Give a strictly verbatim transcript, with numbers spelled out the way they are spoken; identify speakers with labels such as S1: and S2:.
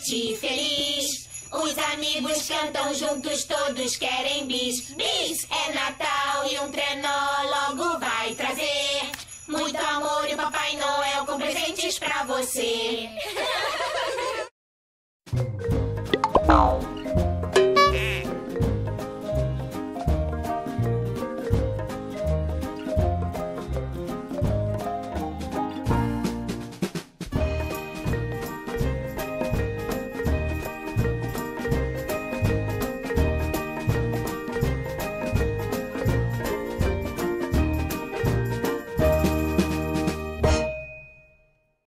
S1: noite feliz. Os amigos cantam juntos, todos querem bis. Bis é Natal e um trenó logo vai trazer muito amor e o Papai Noel com presentes pra você.